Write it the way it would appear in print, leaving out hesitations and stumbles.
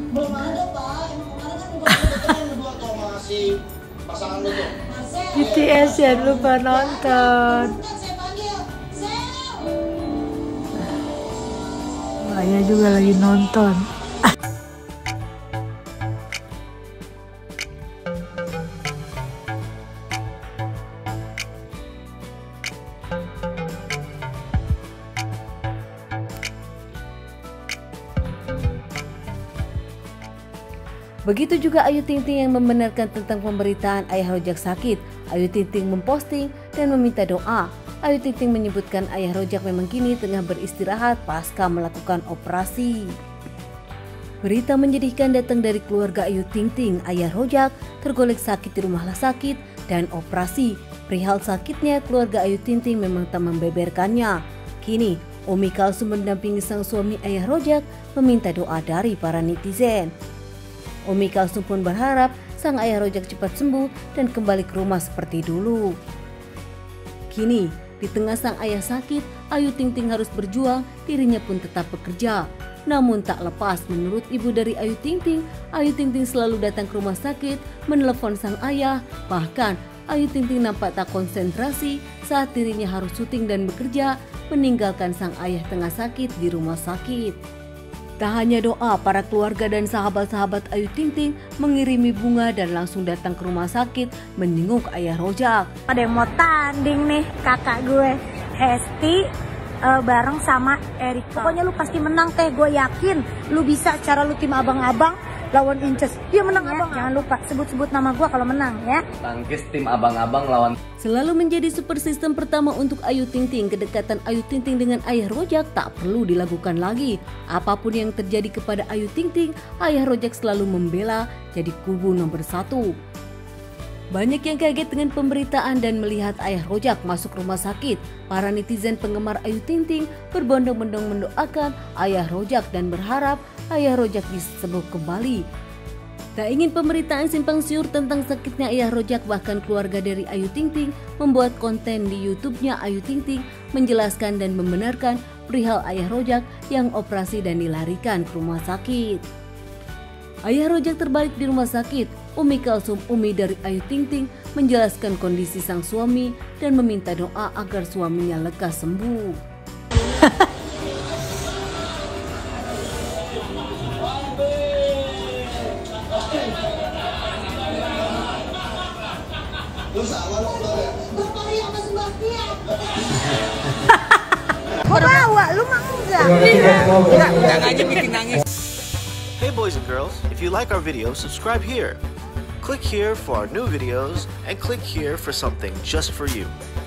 Belum ada, Pak. Emang kemarin kan bukan kebetulan berdua tuh masih pasangan lu tuh. BTS jangan lupa nonton. Ayah juga lagi nonton. Begitu juga Ayu Ting Ting yang membenarkan tentang pemberitaan Ayah Rojak sakit. Ayu Ting Ting memposting dan meminta doa. Ayu Ting Ting menyebutkan Ayah Rojak memang kini tengah beristirahat pasca melakukan operasi. Berita menyedihkan datang dari keluarga Ayu Ting Ting. Ayah Rojak tergolek sakit di rumah sakit dan operasi. Perihal sakitnya, keluarga Ayu Ting Ting memang tak membeberkannya. Kini, Umi Kalsum mendampingi sang suami Ayah Rojak meminta doa dari para netizen. Umi Kalsum pun berharap sang Ayah Rojak cepat sembuh dan kembali ke rumah seperti dulu. Kini, di tengah sang ayah sakit, Ayu Ting Ting harus berjuang, dirinya pun tetap bekerja. Namun tak lepas, menurut ibu dari Ayu Ting Ting selalu datang ke rumah sakit, menelepon sang ayah. Bahkan, Ayu Ting Ting nampak tak konsentrasi saat dirinya harus syuting dan bekerja, meninggalkan sang ayah tengah sakit di rumah sakit. Tak hanya doa, para keluarga dan sahabat-sahabat Ayu Ting Ting mengirimi bunga dan langsung datang ke rumah sakit menjenguk Ayah Rojak. Ada yang mau tanding nih kakak gue, Hesti bareng sama Erika. Pokoknya lu pasti menang teh, gue yakin lu bisa. Cara lu tim abang-abang lawan Inces, dia menang ya, abang. Jangan lupa sebut-sebut nama gue kalau menang ya. Tangkis tim abang-abang lawan. Selalu menjadi super sistem pertama untuk Ayu Ting Ting, kedekatan Ayu Ting Ting dengan Ayah Rojak tak perlu dilakukan lagi. Apapun yang terjadi kepada Ayu Ting Ting, Ayah Rojak selalu membela, jadi kubu nomor 1. Banyak yang kaget dengan pemberitaan dan melihat Ayah Rojak masuk rumah sakit. Para netizen penggemar Ayu Ting Ting berbondong-bondong mendoakan Ayah Rojak dan berharap Ayah Rojak bisa sembuh kembali. Tak ingin pemberitaan simpang siur tentang sakitnya Ayah Rojak, bahkan keluarga dari Ayu Ting Ting membuat konten di YouTube-nya Ayu Ting Ting menjelaskan dan membenarkan perihal Ayah Rojak yang operasi dan dilarikan ke rumah sakit. Ayah Rojak terbalik di rumah sakit. Umi Kalsum, Umi dari Ayu Ting Ting, menjelaskan kondisi sang suami dan meminta doa agar suaminya lekas sembuh. Gue bawa, lu mah enggak. Enggak aja bikin nangis. Hey boys and girls, if you like our video, subscribe here. Click here for our new videos and click here for something just for you.